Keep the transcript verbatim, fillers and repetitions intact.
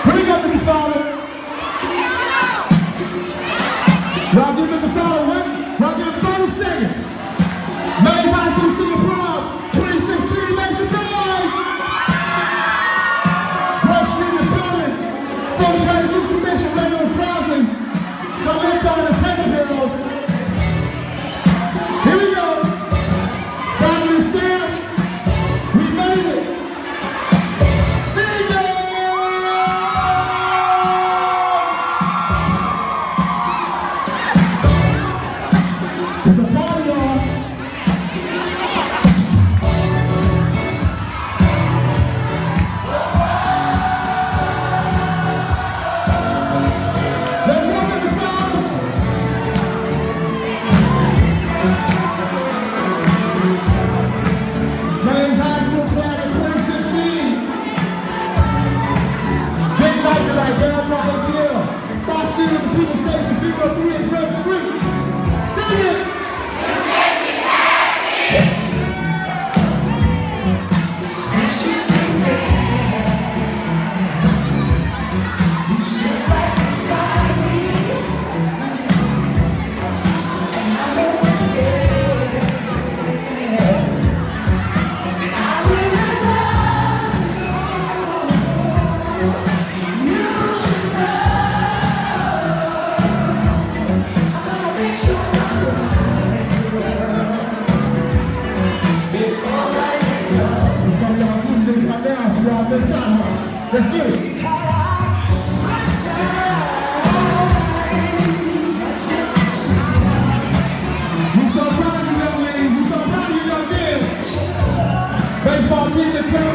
Here we go, Mister Fowler. Y'all give Mister Fowler one. Y'all give him thirty seconds. Mays High School Senior Prom twenty sixteen. Make some noise. Crossley in the building. Fulton Youth Commission, Reginald, Crossley. Silento and the Tech Girls. Here we go. Family stand. We made it. It's a party, y'all. Let's go, Mister Fowler. Mays High School Plan in twenty sixteen. Big night tonight, downtown A T L. Stop stealing the People Station, People three and Grove Street. Sing it! Let's get it. We so proud of you young ladies. We so proud of you young men. Baseball team that